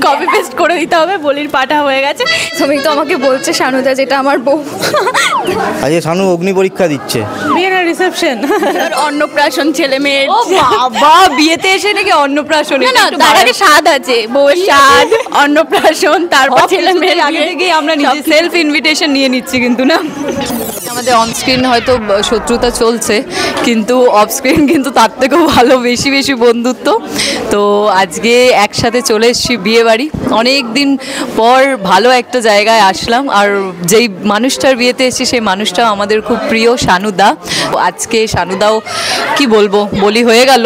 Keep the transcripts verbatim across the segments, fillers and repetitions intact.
Copy paste করে দিতে হবে, বলির পাঠা হয়ে গেছে। শ্রমিক তো আমাকে বলছে শানুদা যেটা আমার বউ। আজকে শানু অগ্নি পরীক্ষা দিচ্ছে। বিয়ে না রিসেপশন, অন্নপ্রাশন, ছেলে মেয়ের। বাবা বিয়েতে এসে নাকি অন্নপ্রাশন? না তার আগে স্বাদ আছে, বউয়ের স্বাদ, অন্নপ্রাশন, তারপর ছেলে মেয়ের। আগে থেকেই আমরা নিজে সেলফ ইনভিটেশন নিয়ে নিচ্ছি কিন্তু না। আমাদের অনস্ক্রিন হয়তো শত্রুতা চলছে, কিন্তু অফস্ক্রিন কিন্তু তার থেকেও ভালো, বেশি বেশি বন্ধুত্ব। তো আজকে একসাথে চলে এসেছি বিয়ে বাড়ি, অনেক দিন পর ভালো একটা জায়গায় আসলাম। আর যেই মানুষটার বিয়েতে এসেছি সেই মানুষটাও আমাদের খুব প্রিয়, শানুদা। আজকে শানুদাও কি বলবো, বলি হয়ে গেল।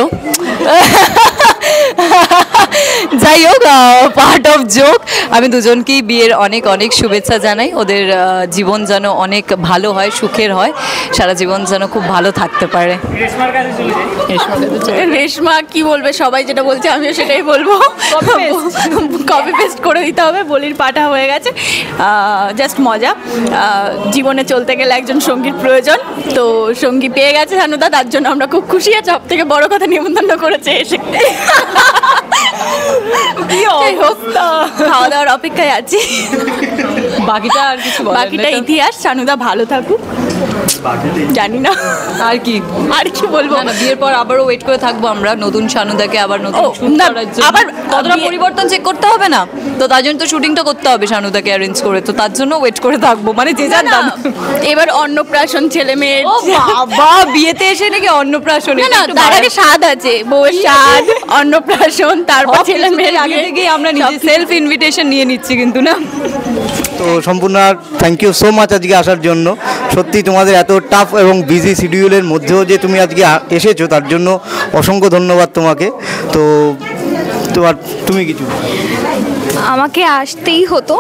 যাই হোক, পার্ট অফ জোক। আমি দুজনকেই বিয়ের অনেক অনেক শুভেচ্ছা জানাই। ওদের জীবন যেন অনেক ভালো হয়, সুখের হয়, সারা জীবন যেন খুব ভালো থাকতে পারে। রেশমা কি বলবে, সবাই যেটা বলছে আমিও সেটাই বলবো, কপি পেস্ট করে দিতে হবে, বলির পাঠা হয়ে গেছে। জাস্ট মজা। জীবনে চলতে গেলে একজন সঙ্গীর প্রয়োজন, তো সঙ্গী পেয়ে গেছে শানুদা, তার জন্য আমরা খুব খুশি। আর সব থেকে বড় কথা, নিমন্ত্রণ করেছে এসে। খাওয়া দাওয়ার অপেক্ষায় আছি, বাকিটা আর কিছু বাকিটা ইতিহাস। শানুদা ভালো থাকুক, জানি না আর কি আর কি বলবো। না বিয়ের পর আবারও ওয়েট করে থাকবো আমরা নতুন শানুদাকে আবার নতুন আবার কতটা পরিবর্তন চেক করতে হবে না তো, তার জন্য তো শুটিংটা করতে হবে শানুদাকে অ্যারেঞ্জ করে, তো তার জন্য ওয়েট করে থাকবো, মানে যে যার দাম। এবার অন্নপ্রাশন, ছেলে মেয়ের। বাবা বিয়েতে এসে নাকি অন্নপ্রাশন? না তার আগে স্বাদ আছে, বউয়ের স্বাদ, অন্নপ্রাশন, তারপর ছেলে মেয়ের। আগে থেকেই আমরা নিজে সেলফ ইনভিটেশন নিয়ে নিচ্ছি কিন্তু না। তো সম্পূর্ণ থ্যাংক ইউ সো মাচ আজকে আসার জন্য। সত্যি তোমাদের এত টাফ এবং বিজি শিডিউলের মধ্যেও যে তুমি আজকে এসেছো তার জন্য অসংখ্য ধন্যবাদ তোমাকে। তো তোমার তুমি কিছু? আমাকে আসতেই হতো,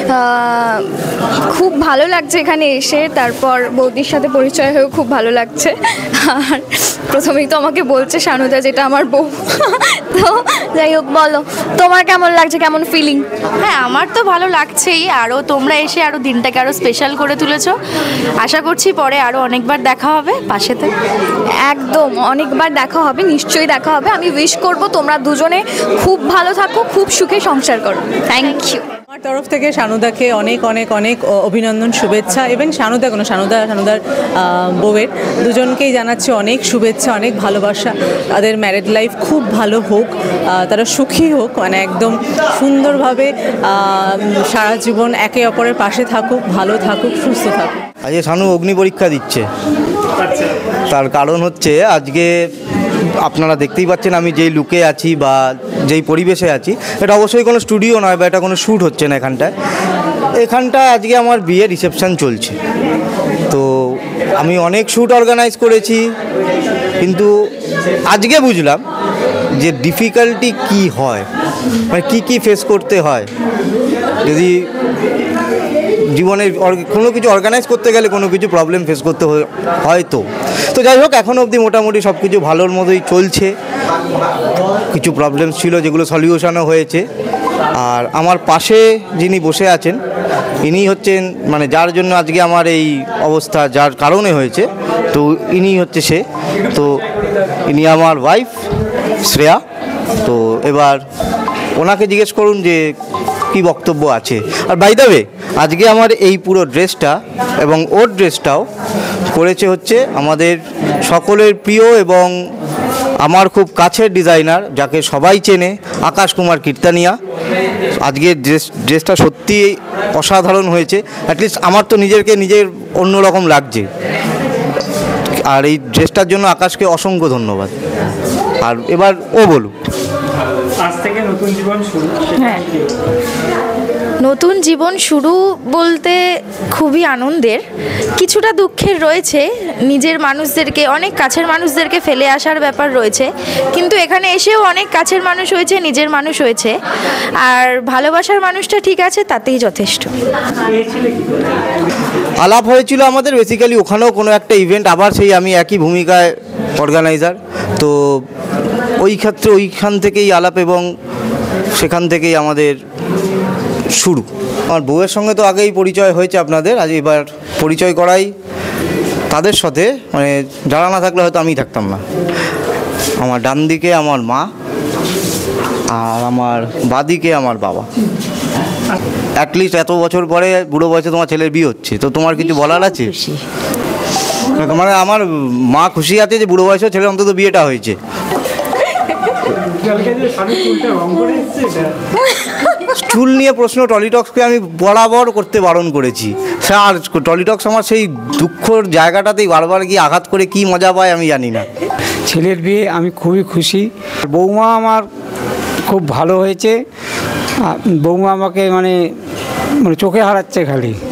খুব ভালো লাগছে এখানে এসে, তারপর বৌদির সাথে পরিচয় হয়েও খুব ভালো লাগছে। আর প্রথমেই তো আমাকে বলছে শানুদা যেটা আমার বউ। তো যাই হোক, বলো তোমার কেমন লাগছে, কেমন ফিলিং? হ্যাঁ আমার তো ভালো লাগছেই, আরও তোমরা এসে আরও দিনটাকে আরও স্পেশাল করে তুলেছো। আশা করছি পরে আরও অনেকবার দেখা হবে পাশে থেকে। একদম অনেকবার দেখা হবে, নিশ্চয়ই দেখা হবে। আমি উইশ করব তোমরা দুজনে খুব ভালো থাকো, খুব সুখে সংসার করো। Thank you. আমার তরফ থেকে শানুদাকে অনেক অনেক অনেক অভিনন্দন, শুভেচ্ছা। এবং শানুদা কোনো শানুদা শানুদার বউয়ের দুজনকেই জানাচ্ছি অনেক শুভেচ্ছা, অনেক ভালোবাসা। তাদের ম্যারিড লাইফ খুব ভালো হোক, তারা সুখী হোক, মানে একদম সুন্দরভাবে সারা জীবন একে অপরের পাশে থাকুক, ভালো থাকুক, সুস্থ থাকুক। আজকে শানু অগ্নি পরীক্ষা দিচ্ছে। তার কারণ হচ্ছে আজকে আপনারা দেখতেই পাচ্ছেন আমি যেই লুকে আছি বা যেই পরিবেশে আছি, এটা অবশ্যই কোনো স্টুডিও নয় বা এটা কোনো শ্যুট হচ্ছে না এখানটায়। এখানটায় আজকে আমার বিয়ে রিসেপশন চলছে। তো আমি অনেক শ্যুট অর্গানাইজ করেছি, কিন্তু আজকে বুঝলাম যে ডিফিকাল্টি কি হয়, মানে কী কী ফেস করতে হয় যদি জীবনের কোনো কিছু অর্গানাইজ করতে গেলে কোনো কিছু প্রবলেম ফেস করতে হয়। তো তো যাই হোক, এখনও অবধি মোটামুটি সব কিছু ভালোর মতোই চলছে। কিছু প্রবলেম ছিল যেগুলো সলিউশনও হয়েছে। আর আমার পাশে যিনি বসে আছেন ইনি হচ্ছেন, মানে যার জন্য আজকে আমার এই অবস্থা, যার কারণে হয়েছে, তো ইনি হচ্ছে সে। তো ইনি আমার ওয়াইফ শ্রেয়া। তো এবার ওনাকে জিজ্ঞেস করুন যে কি বক্তব্য আছে। আর বাই দ্য ওয়ে, আজকে আমার এই পুরো ড্রেসটা এবং ওর ড্রেসটাও করেছে হচ্ছে আমাদের সকলের প্রিয় এবং আমার খুব কাছের ডিজাইনার, যাকে সবাই চেনে, আকাশ কুমার কীর্তানিয়া। আজকে ড্রেস ড্রেসটা সত্যি অসাধারণ হয়েছে। অ্যাটলিস্ট আমার তো নিজেকে নিজের অন্যরকম লাগছে। আর এই ড্রেসটার জন্য আকাশকে অসংখ্য ধন্যবাদ। আর এবার ও বলুক। আজ থেকে নতুন জীবন শুরু। হ্যাঁ, নতুন জীবন শুরু বলতে খুবই আনন্দের, কিছুটা দুঃখের রয়েছে। নিজের মানুষদেরকে, অনেক কাছের মানুষদেরকে ফেলে আসার ব্যাপার রয়েছে, কিন্তু এখানে এসেও অনেক কাছের মানুষ হয়েছে, নিজের মানুষ হয়েছে। আর ভালোবাসার মানুষটা ঠিক আছে, তাতেই যথেষ্ট। আলাপ হয়েছিল আমাদের বেসিক্যালি ওখানেও কোনো একটা ইভেন্ট, আবার সেই আমি একই ভূমিকায় অর্গানাইজার। তো ওই ক্ষেত্রে ওইখান থেকেই আলাপ এবং সেখান থেকেই আমাদের শুরু। আমার বউয়ের সঙ্গে তো আগেই পরিচয় হয়েছে আপনাদের, আজ এবার পরিচয় করাই তাদের সাথে, মানে যারা না থাকলে হয়তো আমি থাকতাম না। আমার ডান দিকে আমার মা, আর আমার বাদিকে আমার বাবা। অ্যাটলিস্ট এত বছর পরে বুড়ো বয়সে তোমার ছেলের বিয়ে হচ্ছে, তো তোমার কিছু বলার আছে? মানে আমার মা খুশি আছে যে বুড়ো বয়সে ছেলে অন্তত বিয়েটা হয়েছে। চুল নিয়ে প্রশ্ন টলিটক্সকে আমি বরাবর করতে বারণ করেছি স্যার। টলিটক্স আমার সেই দুঃখর জায়গাটাতেই বারবার গিয়ে আঘাত করে কি মজা পায় আমি জানি না। ছেলের বিয়ে আমি খুবই খুশি। বৌমা আমার খুব ভালো হয়েছে। বৌমা আমাকে মানে মানে চোখে হারাচ্ছে খালি।